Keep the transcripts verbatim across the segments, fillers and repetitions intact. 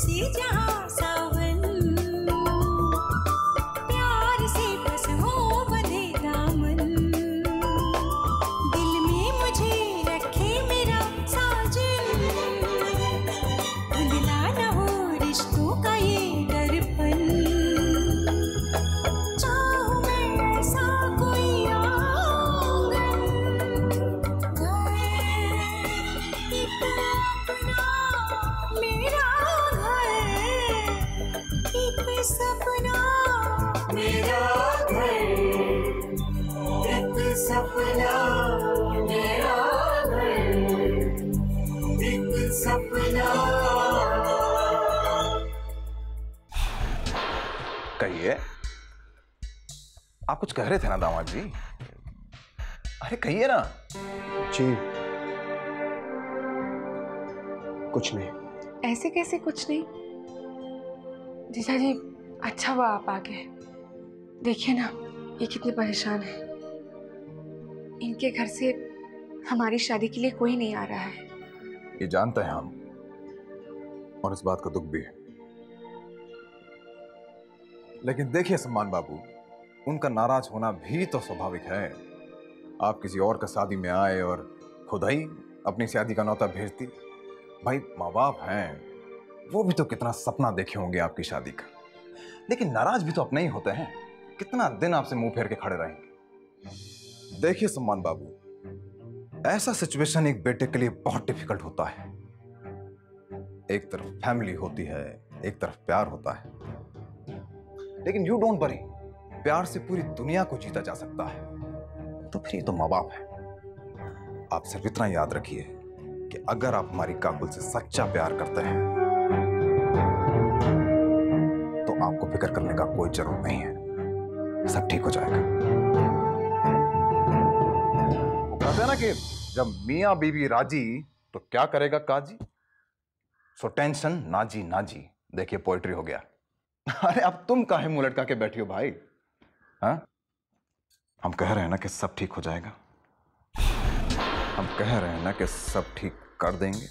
बरसी जहाँ सावन, प्यार से बस हो बंधे दामन, दिल में मुझे रखे मेरा साजन, धुंधला न हो रिश्तों का ये दर्पण, चाहूं मैं ऐसा कोई आंगन, घर एक अपना मेरा घर, एक सपना मेरा घर, एक सपना मेरा घर, एक सपना। कहिए, आप कुछ कह रहे थे ना दामाद जी? अरे कहिए ना। जी कुछ नहीं। ऐसे कैसे कुछ नहीं? जीजा जी अच्छा हुआ आप आ गए। देखिए ना ये कितने परेशान हैं। इनके घर से हमारी शादी के लिए कोई नहीं आ रहा है। ये जानते हैं हम, और इस बात का दुख भी है। लेकिन देखिए सम्मान बाबू, उनका नाराज होना भी तो स्वाभाविक है। आप किसी और का शादी में आए और खुद ही अपनी शादी का न्योता भेजती। भाई माँ बाप हैं, वो भी तो कितना सपना देखे होंगे आपकी शादी का। लेकिन नाराज भी तो अपने ही होते हैं। कितना दिन आपसे मुंह फेर के खड़े रहेंगे। देखिए सम्मान बाबू, ऐसा सिचुएशन एक बेटे के लिए बहुत डिफिकल्ट होता है। एक तरफ फैमिली होती है, एक तरफ प्यार होता है। लेकिन यू डोंट वरी, प्यार से पूरी दुनिया को जीता जा सकता है। तो फिर ये तो माँ बाप है। आप सिर्फ इतना याद रखिए कि अगर आप हमारी काकुल से सच्चा प्यार करते हैं तो आपको फिक्र करने का कोई जरूरत नहीं है। सब ठीक हो जाएगा। वो कहते हैं ना कि जब मियां बीवी राजी तो क्या करेगा काजी। सो टेंशन नाजी नाजी। देखिए पोएट्री हो गया। अरे अब तुम काहे मुंह लटका के बैठी हो भाई? हाँ, हम कह रहे हैं ना कि सब ठीक हो जाएगा। हम कह रहे हैं ना कि सब ठीक कर देंगे।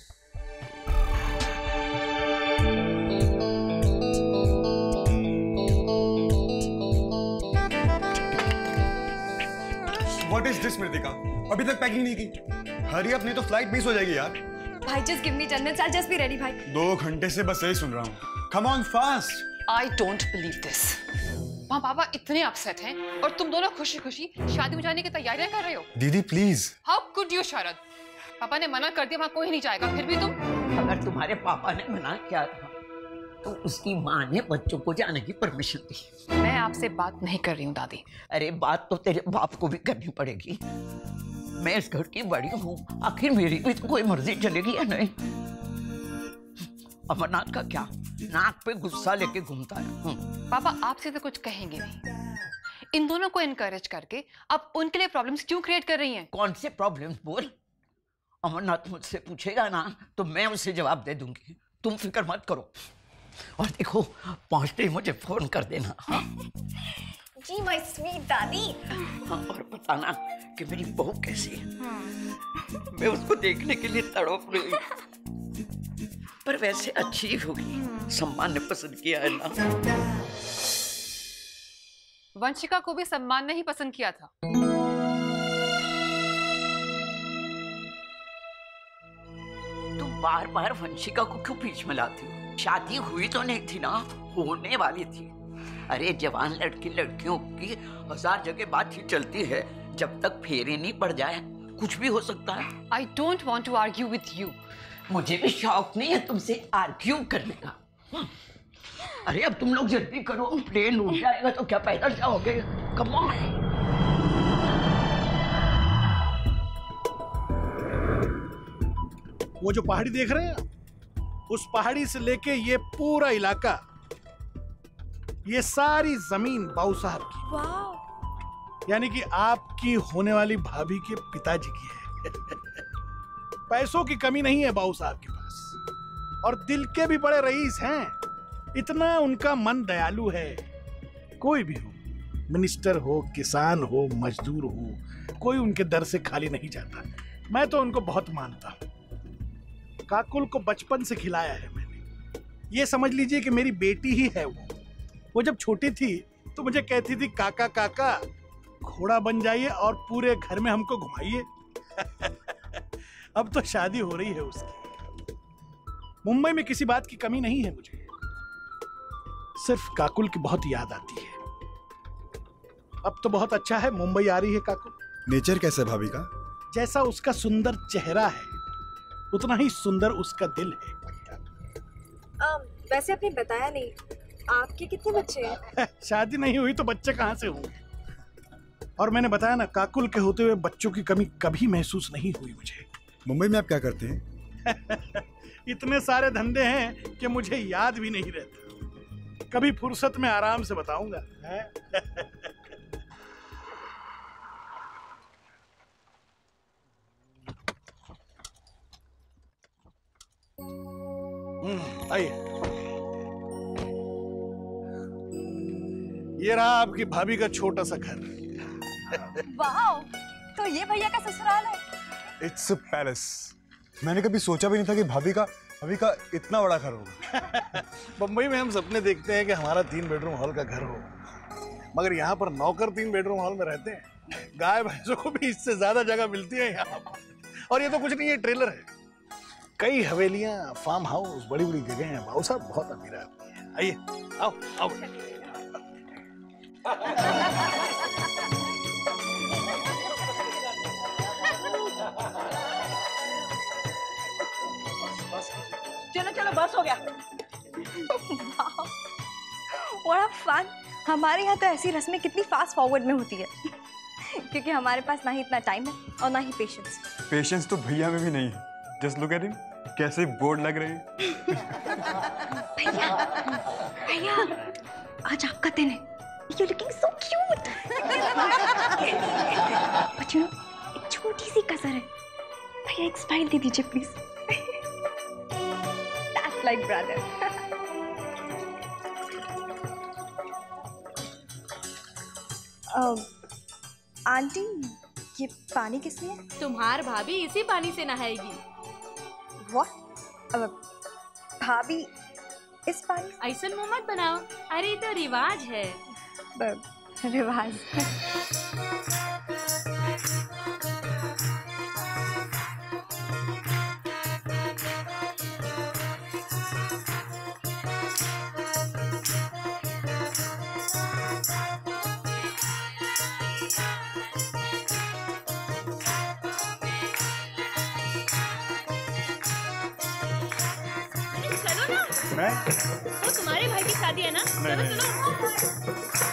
What is this मृतिका? अभी तक पैकिंग नहीं की। हरी अप, नहीं तो फ्लाइट मिस हो जाएगी यार। भाई just give me ten minutes, I'll just be ready भाई। दो घंटे से बस यही सुन रहा हूँ। Come on fast। I don't believe this। वहाँ पापा इतने अपसेट हैं और तुम दोनों खुशी खुशी शादी में जाने की तैयारियां कर रहे हो। दीदी please. How could you Sharad? पापा ने मना कर दिया, वहाँ कोई नहीं जाएगा, फिर भी तुम। अगर तुम्हारे पापा ने मना किया था तो उसकी माँ ने बच्चों को जाने की परमिशन दी। मैं आपसे बात नहीं कर रही हूँ दादी। अरे बात तो तेरे बाप को भी करनी पड़ेगी। मैं इस घर की बड़ी हूँ, आखिर मेरी भी तो कोई मर्जी चलेगी या नहीं। अमरनाथ का क्या, नाक पे गुस्सा लेके घूमता है। पापा आपसे तो कुछ कहेंगे नहीं। इन दोनों को इनकरेज करके आप उनके लिए प्रॉब्लम्स क्यों क्रिएट कर रही हैं? कौन से प्रॉब्लम्स बोल? अमरनाथ मुझसे पूछेगा ना तो मैं उसे जवाब दे दूंगी। तुम फिक्र मत करो। और देखो पहुंचते ही मुझे फोन कर देना। हाँ? जी माय स्वीट दादी। हाँ, और बताना कि मेरी बहू कैसी है। मैं उसको देखने के लिए तड़प रही हूँ। पर वैसे अच्छी होगी। सम्मान ने पसंद किया है ना। वंशिका को भी सम्मान ने ही पसंद किया था। तुम बार बार वंशिका को क्यों बीच में लाती हो? शादी हुई तो नहीं थी ना, होने वाली थी। अरे जवान लड़की लड़कियों की हजार जगह बातचीत चलती है। जब तक फेरे नहीं पड़ जाए कुछ भी हो सकता है। I don't want to argue with you। मुझे भी शौक नहीं है तुमसे आर्ग्यू करने का। अरे अब तुम लोग जल्दी करो, प्लेन उड़ जाएगा तो क्या पैदल जाओगे? Come on. वो जो पहाड़ी देख रहे हैं, उस पहाड़ी से लेके ये पूरा इलाका, ये सारी जमीन बाऊ साहब की, वाह। यानी कि आपकी होने वाली भाभी के पिताजी की है। पैसों की कमी नहीं है बाऊ साहब के पास, और दिल के भी बड़े रईस हैं। इतना उनका मन दयालु है। कोई भी हो, मिनिस्टर हो, किसान हो, मजदूर हो, कोई उनके दर से खाली नहीं जाता। मैं तो उनको बहुत मानता हूँ। काकुल को बचपन से खिलाया है मैंने, ये समझ लीजिए कि मेरी बेटी ही है वो। वो जब छोटी थी तो मुझे कहती थी काका काका घोड़ा बन जाइए और पूरे घर में हमको घुमाइए। अब तो शादी हो रही है उसकी। मुंबई में किसी बात की कमी नहीं है मुझे, सिर्फ काकुल की बहुत याद आती है। अब तो बहुत अच्छा है मुंबई आ रही है काकुल। नेचर कैसे भाभी का? जैसा उसका सुंदर चेहरा है उतना ही सुंदर उसका दिल है। um, वैसे आपने बताया नहीं, आपके कितने बच्चे हैं? शादी नहीं हुई तो बच्चे कहाँ से होंगे। और मैंने बताया ना, काकुल के होते हुए बच्चों की कमी कभी महसूस नहीं हुई मुझे। मुंबई में आप क्या करते हैं? इतने सारे धंधे हैं कि मुझे याद भी नहीं रहता। कभी फुर्सत में आराम से बताऊंगा। आइए, ये रहा आपकी भाभी का छोटा सा घर। वाओ, तो ये भैया का ससुराल है। It's a palace. मैंने कभी सोचा भी नहीं था कि भाभी का भाभी का इतना बड़ा घर होगा। बम्बई में हम सपने देखते हैं कि हमारा तीन बेडरूम हॉल का घर हो, मगर यहाँ पर नौकर तीन बेडरूम हॉल में रहते हैं। गाय भैंसों को भी इससे ज्यादा जगह मिलती है यहाँ पर। और ये तो कुछ नहीं, ये ट्रेलर है। कई हवेलियां, फार्म हाउस, बड़ी बड़ी जगह हैं। भाऊ साहब बहुत अमीर आदमी है। आइए, आओ आओ। चलो चलो, बस हो गया। बड़ा फन। हमारे यहाँ तो ऐसी रस्में कितनी फास्ट फॉरवर्ड में होती है, क्योंकि हमारे पास ना ही इतना टाइम है और ना ही पेशेंस। पेशेंस तो भैया में भी नहीं है। जस्ट लुक एट हिम, कैसे बोर्ड लग रहे हैं। भैया, भैया, आज आपका दिन है। You're looking so cute. But you know, एक छोटी सी कसर है। भैया एक स्माइल दे दीजिए please. That's like brother. uh, aunty, ये पानी किस लिए? तुम्हार भाभी इसी पानी से नहाएगी। What? uh, भाभी इस पानी? ऐसा मुंह मत बनाओ, अरे तो रिवाज है। रिवाज। चलो ना, मैं? वो तुम्हारे भाई की शादी है ना? चलो चलो।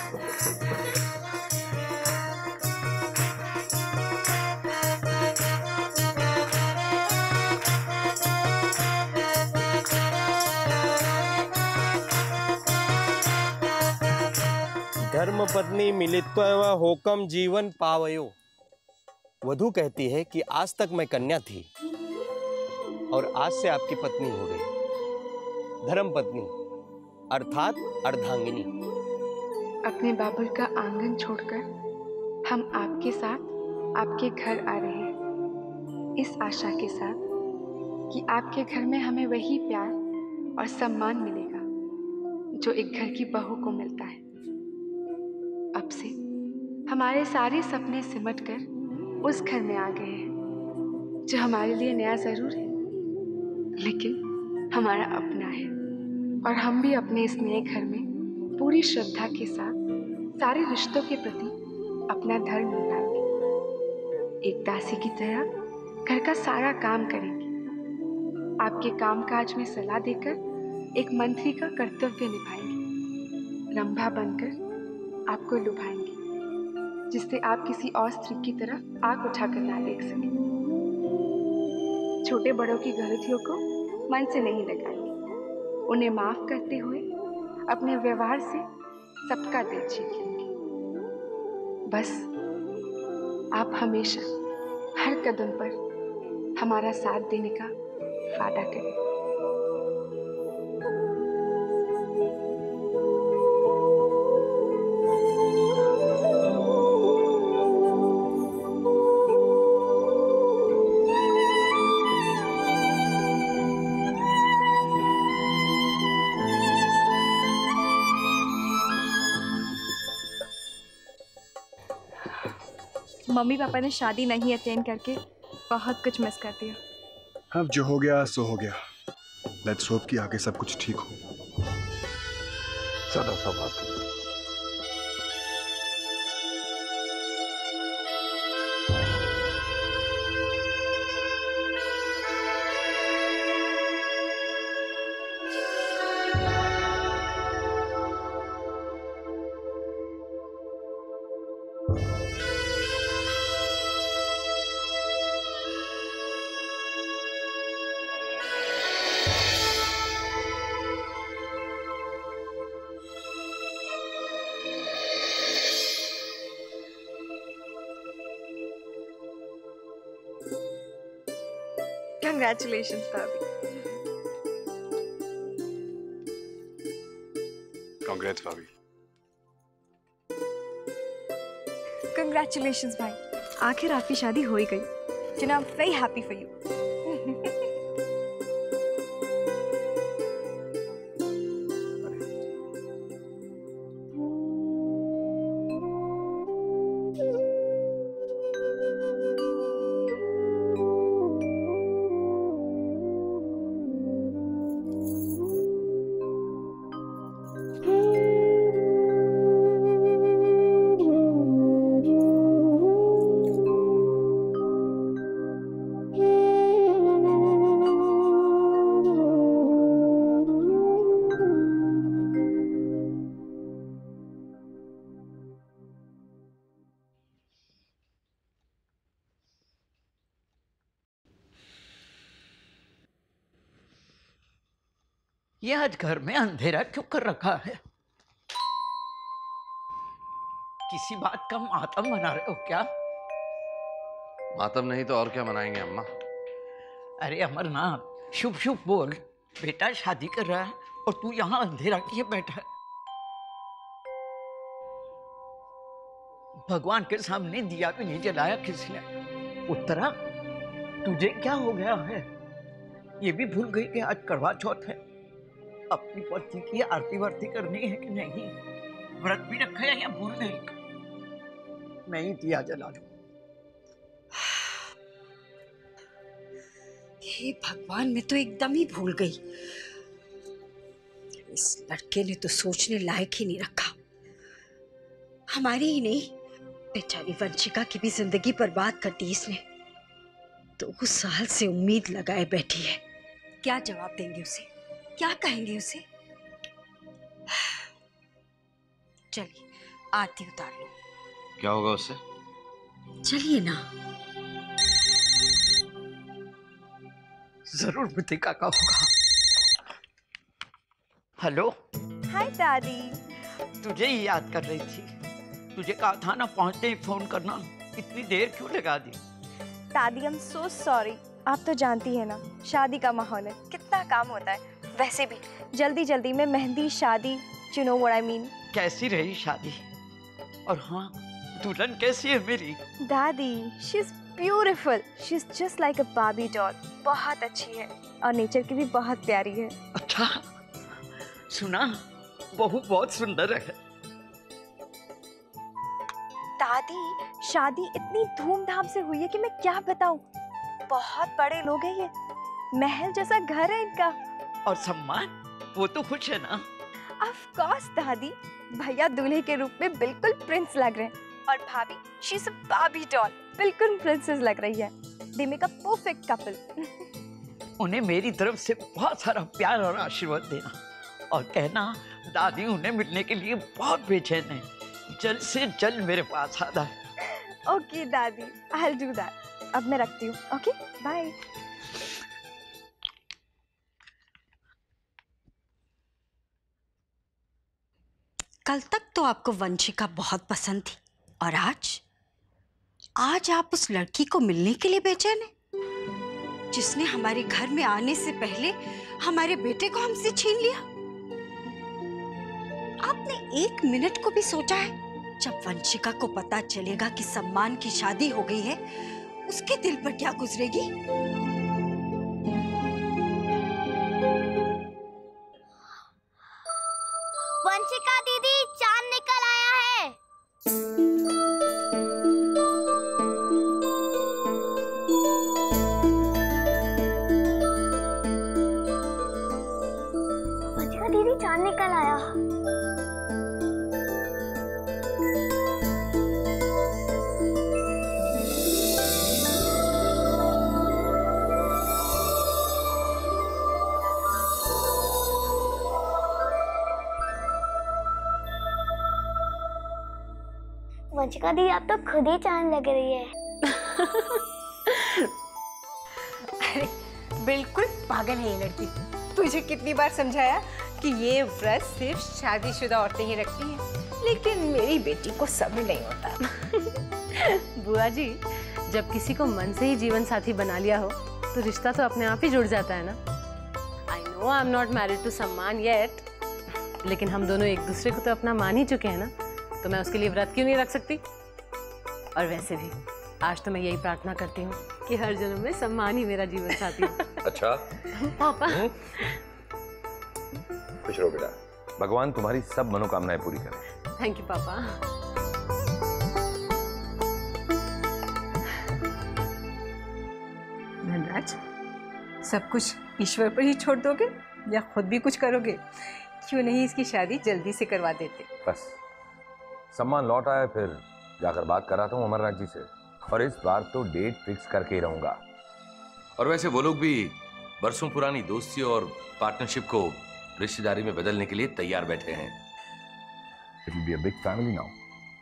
धर्म पत्नी मिलित्व होकम जीवन पावयो। वधू कहती है कि आज तक मैं कन्या थी और आज से आपकी पत्नी हो गई। धर्म पत्नी अर्थात अर्धांगिनी। अपने बाबुल का आंगन छोड़कर हम आपके साथ आपके घर आ रहे हैं, इस आशा के साथ कि आपके घर में हमें वही प्यार और सम्मान मिलेगा जो एक घर की बहू को मिलता है। अब से हमारे सारे सपने सिमट कर उस घर में आ गए हैं जो हमारे लिए नया जरूर है, लेकिन हमारा अपना है। और हम भी अपने इस नए घर में पूरी श्रद्धा के साथ सारे रिश्तों के प्रति अपना धर्म निभाएंगे। एक दासी की तरह घर का सारा काम करेंगे। आपके कामकाज में सलाह देकर एक मंत्री का कर्तव्य निभाएंगे। रंभा बनकर आपको लुभाएंगे, जिससे आप किसी और स्त्री की तरफ आंख उठाकर ना देख सकें। छोटे बड़ों की गलतियों को मन से नहीं लगाएंगे, उन्हें माफ करते हुए अपने व्यवहार से सबका दिल जीत लेंगे। बस आप हमेशा हर कदम पर हमारा साथ देने का वादा करें। मम्मी पापा ने शादी नहीं अटेंड करके बहुत कुछ मिस कर दिया। अब जो हो गया सो हो गया। लेट्स होप कि आगे सब कुछ ठीक हो। चलो सब बात Congratulations, भाभी। कांग्रेट्स भाभी। Congratulations भाई, आखिर आपकी शादी हो ही गई। You know, I'm very happy for you. ये आज घर में अंधेरा क्यों कर रखा है? किसी बात का मातम मना रहे हो क्या? मातम नहीं तो और क्या मनाएंगे अम्मा? अरे अमरनाथ, शुभ शुभ बोल। बेटा शादी कर रहा है और तू यहाँ अंधेरा किए बैठा है। भगवान के सामने दिया भी नहीं जलाया किसी ने। उत्तरा, तुझे क्या हो गया है? ये भी भूल गई कि आज करवा चौथ है। अपनी पति की आरती वारती करनी है कि नहीं? व्रत भी रखा है या भूल गई? मैं ही दिया जला दूं। हे भगवान, मैं तो एकदम ही भूल गई। इस लड़के ने तो सोचने लायक ही नहीं रखा। हमारी ही नहीं, बेचारी वंशिका की भी जिंदगी बर्बाद कर दी इसने। दो साल से उम्मीद लगाए बैठी है। क्या जवाब देंगे उसे? क्या कहेंगे उसे? चलिए आरती उतार लो। क्या होगा उससे? चलिए ना। जरूर मितिका का होगा। हेलो। हाय दादी। तुझे ही याद कर रही थी। तुझे कहा था ना पहुंचते ही फोन करना। इतनी देर क्यों लगा दी? दादी, आई एम सो सॉरी। आप तो जानती है ना, शादी का माहौल है, कितना काम होता है। वैसे भी जल्दी जल्दी में मेहंदी, शादी, you know what I mean. कैसी रही शादी? और हाँ, दुल्हन कैसी है मेरी? दादी, she is beautiful. She is just like a Barbie doll. बहुत अच्छी है और नेचर की भी बहुत प्यारी है। अच्छा, सुना बहू बहुत सुंदर है। दादी, शादी इतनी धूमधाम से हुई है कि मैं क्या बताऊं। बहुत बड़े लोग हैं ये, महल जैसा घर है इनका। और सम्मान, वो तो खुश है ना? ऑफ कोर्स दादी, भैया दूल्हे के रूप में बिल्कुल प्रिंस लग रहे हैं और भाभी she is a Barbie doll, बिल्कुल प्रिंसेस लग रही है। They make a perfect couple. उन्हें मेरी तरफ से बहुत सारा प्यार और आशीर्वाद देना और कहना दादी उन्हें मिलने के लिए बहुत बेचैन है। जल्द से जल्द मेरे पास आना। ओके दादी, आई विल डू दैट। अब मैं रखती हूँ। Okay, bye. कल तक तो आपको वंशिका बहुत पसंद थी और आज आज आप उस लड़की को मिलने के लिए बेचैन हैं, जिसने हमारे घर में आने से पहले हमारे बेटे को हमसे छीन लिया। आपने एक मिनट को भी सोचा है जब वंशिका को पता चलेगा कि सम्मान की शादी हो गई है, उसके दिल पर क्या गुजरेगी? वंशिका दीदी, चांद निकल आया है। वंशिका दी आप तो खुद ही चांद लग रही है। अरे बिल्कुल पागल है ये लड़की। तुझे कितनी बार समझाया कि ये व्रत सिर्फ शादीशुदा औरतें ही रखती हैं, लेकिन मेरी बेटी को सब्र नहीं होता। बुआ जी, जब किसी को मन से ही जीवन साथी बना लिया हो तो रिश्ता तो अपने आप ही जुड़ जाता है ना। I know I am not married to Samman yet, लेकिन हम दोनों एक दूसरे को तो अपना मान ही चुके हैं ना, तो मैं उसके लिए व्रत क्यों नहीं रख सकती। और वैसे भी आज तो मैं यही प्रार्थना करती हूँ कि हर जन्म में सम्मान ही मेरा जीवन साथी हो। अच्छा पापा खुश रहो बेटा, भगवान तुम्हारी सब मनोकामनाएं पूरी करें। थैंक यू पापा। धनराज, सब कुछ ईश्वर पर ही छोड़ दोगे या खुद भी कुछ करोगे? क्यों नहीं इसकी शादी जल्दी से करवा देते? बस सम्मान लौट आया, फिर जाकर बात कराता हूँ अमरनाथ जी से, और इस बार तो डेट फिक्स करके ही रहूंगा। और वैसे वो लोग भी बरसों पुरानी दोस्ती और पार्टनरशिप को रिश्तेदारी में बदलने के लिए तैयार बैठे हैं। It will be a big family now.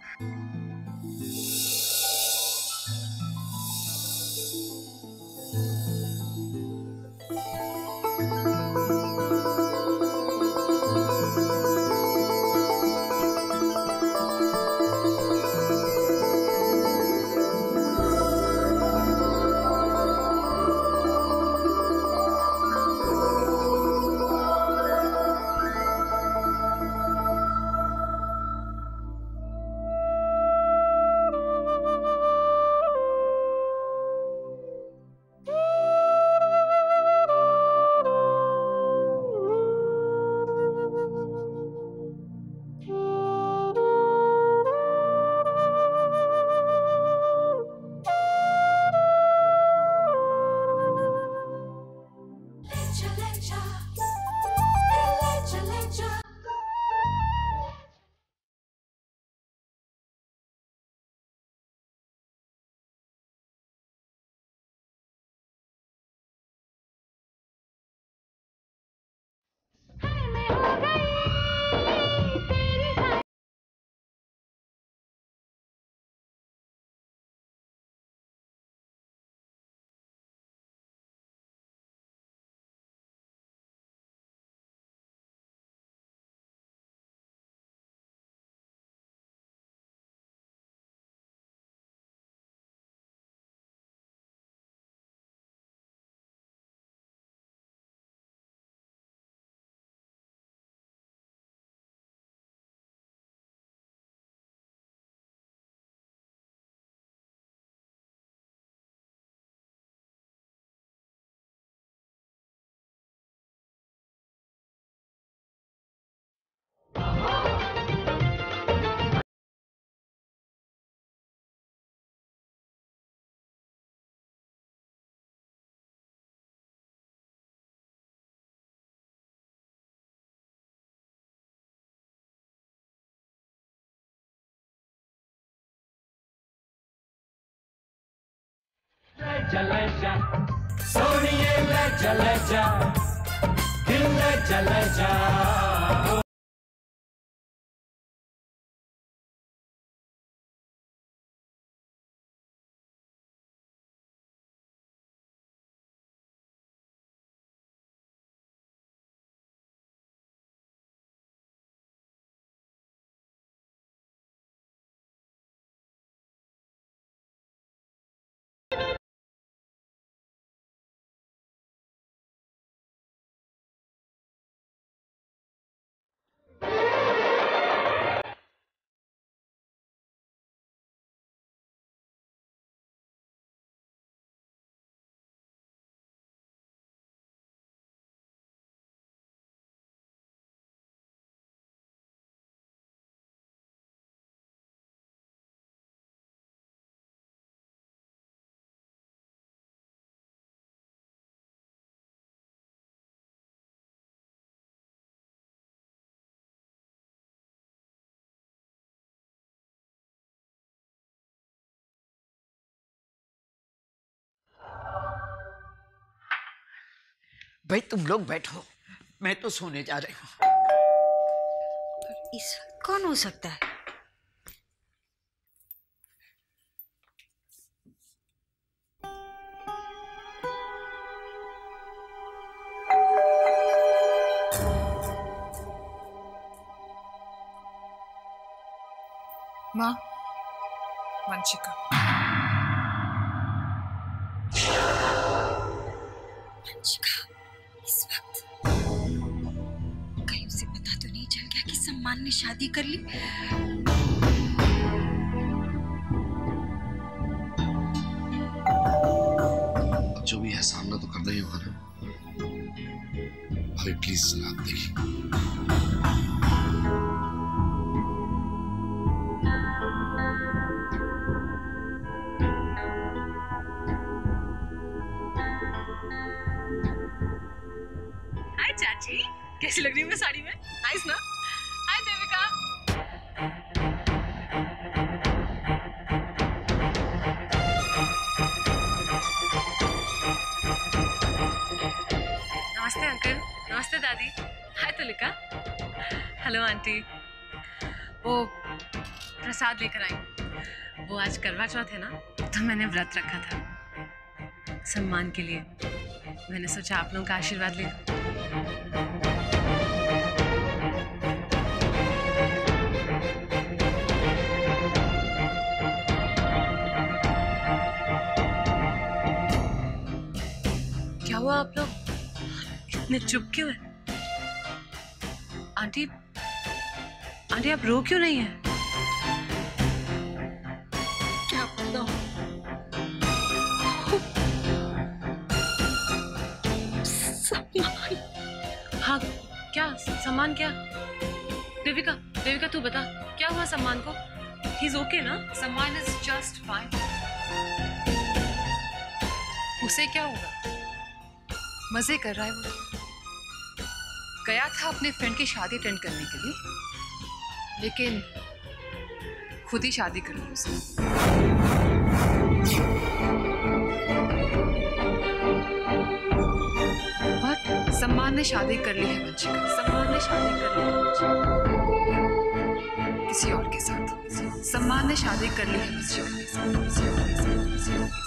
चले जा सोनिए ले चले जा दिल ले चले जा। भाई तुम लोग बैठो, मैं तो सोने जा रही हूँ। इस वक्त कौन हो सकता है? माँ, वंशिका। वंशिका, इस वक्त कहीं उसे पता तो नहीं चल गया कि सम्मान ने शादी कर ली? जो भी है सामना तो करना ही होगा ना। भाई प्लीज आप देखिए। हाय चाची, कैसी लग रही हूँ मैं साड़ी में? नाइस ना? हाय देविका। नमस्ते अंकल। नमस्ते दादी। हाय तुलिका। Hello aunty. वो प्रसाद लेकर आई। वो आज करवा चौथ है ना, तो मैंने व्रत रखा था सम्मान के लिए। मैंने सोचा आप लोगों का आशीर्वाद ले लूं। क्या हुआ, आप लोग इतने चुप क्यों हैं? आंटी, आंटी आप रो क्यों नहीं हैं? क्या पता? सम्मान। हाँ, क्या सम्मान? क्या देविका, देविका तू बता, क्या हुआ सम्मान को? ही इज ओके ना? सम्मान इज जस्ट फाइन। उसे क्या होगा? मजे कर रहा है वो। गया था अपने फ्रेंड की शादी अटेंड करने के लिए, लेकिन खुद ही शादी कर ली उसने। बट सम्मान ने शादी कर ली है वंशिका। सम्मान ने शादी कर ली है वंशिका किसी और के साथ। सम्मान ने शादी कर ली है किसी और के साथ। किसी और के साथ। किसी और के साथ।